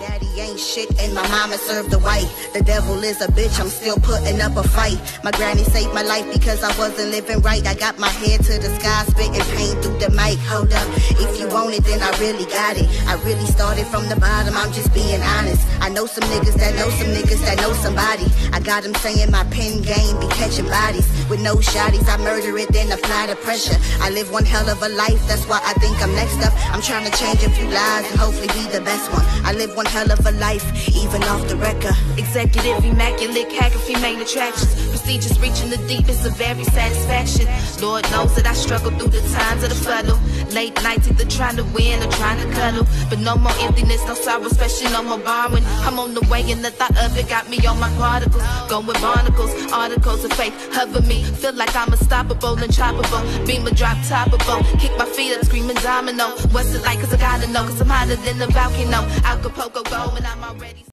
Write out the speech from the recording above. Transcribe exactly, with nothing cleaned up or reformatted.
daddy ain't shit and my mama served the white. The devil is a bitch, I'm still putting up a fight. My granny saved my life because I wasn't living right. I got my head to the sky, spitting pain through the mic. Hold up, if you want it, then I really got it. I really started from the bottom, I'm just being honest. I know some niggas that know some niggas that know somebody. I got them saying my pen game be catching bodies. With no shotties, I murder it, then apply the pressure. I live one hell of a life, that's why I think I'm next up. I'm trying to change a few lives and hopefully be the best one. I live one hell of a life, even off the record. Executive, immaculate, hacker, female attractions. Prestigious, reaching the deepest of every satisfaction. Lord knows that I struggle through the times of the fuddle. Late nights either trying to win or trying to cuddle. But no more emptiness, no sorrow, especially no more borrowing. I'm on the way and the thought of it got me on my particles. Going with barnacles, articles of faith hover me. Feel like I'm unstoppable and choppable. Beam a drop toppable. Kick my feet up, screaming domino. What's it like? Cause I gotta know. Cause I'm hotter than the volcano. Acapulco go and I'm already